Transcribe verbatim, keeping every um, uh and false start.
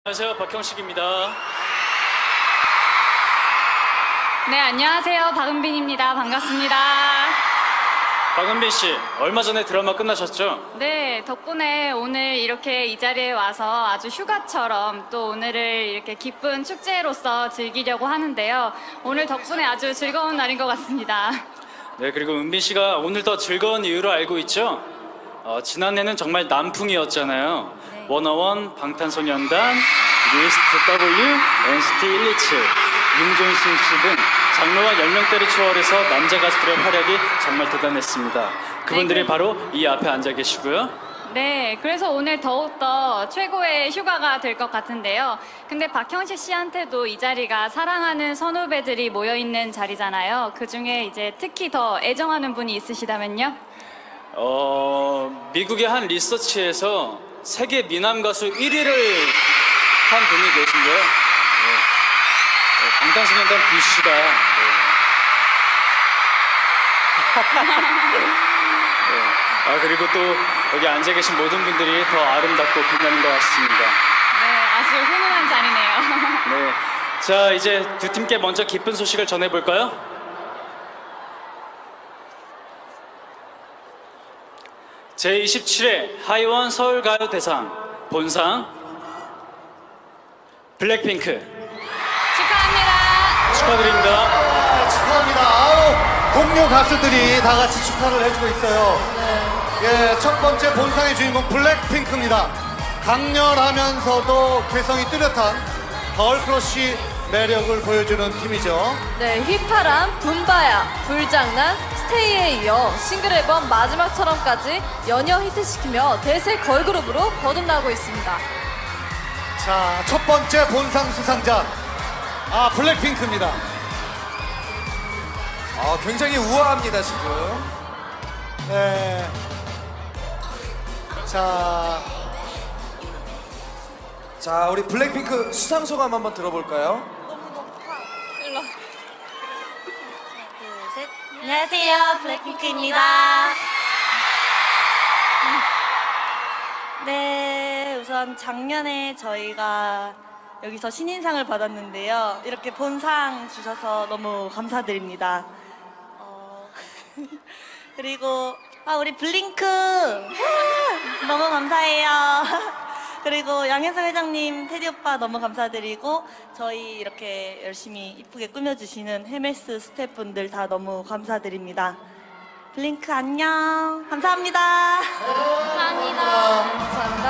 안녕하세요, 박형식입니다. 네, 안녕하세요. 박은빈입니다. 반갑습니다. 박은빈 씨, 얼마 전에 드라마 끝나셨죠? 네, 덕분에 오늘 이렇게 이 자리에 와서 아주 휴가처럼 또 오늘을 이렇게 기쁜 축제로서 즐기려고 하는데요. 오늘 덕분에 아주 즐거운 날인 것 같습니다. 네, 그리고 은빈 씨가 오늘 더 즐거운 이유로 알고 있죠? 어, 지난해는 정말 남풍이었잖아요. 네. 워너원, 방탄소년단, 뉴이스트 W, 엔시티 일이칠, 윤종신 씨 등 장르와 연령대를 초월해서 남자 가수들의 활약이 정말 대단했습니다. 그분들이 네, 그... 바로 이 앞에 앉아 계시고요. 네, 그래서 오늘 더욱더 최고의 휴가가 될 것 같은데요. 근데 박형식 씨한테도 이 자리가 사랑하는 선후배들이 모여있는 자리잖아요. 그 중에 이제 특히 더 애정하는 분이 있으시다면요? 어, 미국의 한 리서치에서 세계 미남 가수 일 위를 한 분이 계신데요. 네. 네, 방탄소년단 B 씨가 네. 네. 아, 그리고 또 여기 앉아 계신 모든 분들이 더 아름답고 빛나는 것 같습니다. 네, 아주 훈훈한 자리네요. 네, 자, 이제 두 팀께 먼저 기쁜 소식을 전해볼까요? 제이십칠 회 하이원 서울가요대상 본상 블랙핑크 축하합니다. 축하드립니다. 아, 축하합니다. 아우, 동료 가수들이 다 같이 축하를 해주고 있어요. 네. 예, 첫 번째 본상의 주인공 블랙핑크입니다. 강렬하면서도 개성이 뚜렷한 걸크러쉬 매력을 보여주는 팀이죠. 네, 휘파람, 붐바야, 불장난, 스테이에 이어 싱글 앨범 마지막처럼까지 연이어 히트시키며 대세 걸그룹으로 거듭나고 있습니다. 자, 첫 번째 본상 수상자, 아, 블랙핑크입니다. 아, 굉장히 우아합니다, 지금. 네. 자, 자, 우리 블랙핑크 수상 소감 한번 들어볼까요? 안녕하세요, 블랙핑크입니다. 네, 우선 작년에 저희가 여기서 신인상을 받았는데요. 이렇게 본상 주셔서 너무 감사드립니다. 어... 그리고 아, 우리 블링크 너무 감사해요. 그리고 양현석 회장님, 테디 오빠 너무 감사드리고 저희 이렇게 열심히 이쁘게 꾸며주시는 헤메스 스태프분들 다 너무 감사드립니다. 블링크 안녕. 감사합니다. 감사합니다. 감사합니다.